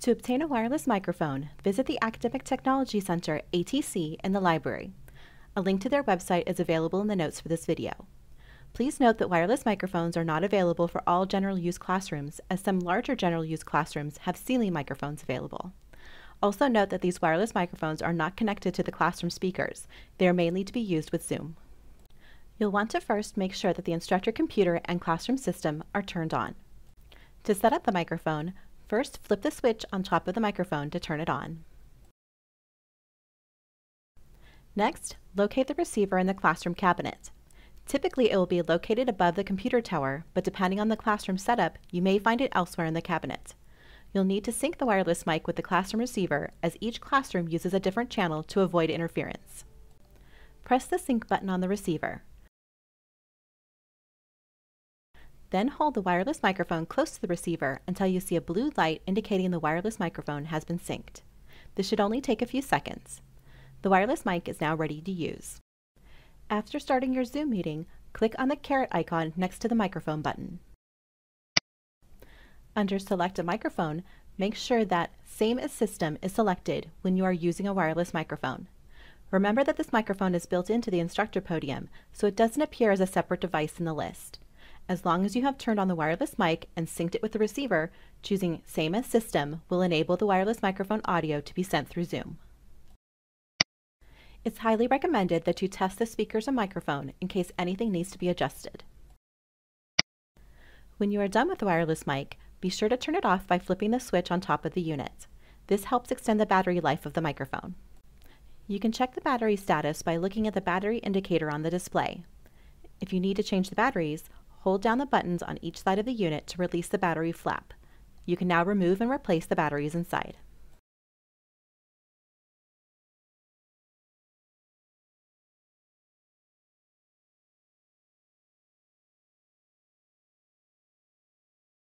To obtain a wireless microphone, visit the Academic Technology Center, ATC, in the library. A link to their website is available in the notes for this video. Please note that wireless microphones are not available for all general use classrooms, as some larger general use classrooms have ceiling microphones available. Also note that these wireless microphones are not connected to the classroom speakers. They are mainly to be used with Zoom. You'll want to first make sure that the instructor computer and classroom system are turned on. To set up the microphone, first flip the switch on top of the microphone to turn it on. Next, locate the receiver in the classroom cabinet. Typically, it will be located above the computer tower, but depending on the classroom setup, you may find it elsewhere in the cabinet. You'll need to sync the wireless mic with the classroom receiver, as each classroom uses a different channel to avoid interference. Press the sync button on the receiver. Then hold the wireless microphone close to the receiver until you see a blue light indicating the wireless microphone has been synced. This should only take a few seconds. The wireless mic is now ready to use. After starting your Zoom meeting, click on the caret icon next to the microphone button. Under Select a Microphone, make sure that Same as System is selected when you are using a wireless microphone. Remember that this microphone is built into the instructor podium, so it doesn't appear as a separate device in the list. As long as you have turned on the wireless mic and synced it with the receiver, choosing Same as System will enable the wireless microphone audio to be sent through Zoom. It's highly recommended that you test the speakers and microphone in case anything needs to be adjusted. When you are done with the wireless mic, be sure to turn it off by flipping the switch on top of the unit. This helps extend the battery life of the microphone. You can check the battery status by looking at the battery indicator on the display. If you need to change the batteries, hold down the buttons on each side of the unit to release the battery flap. You can now remove and replace the batteries inside.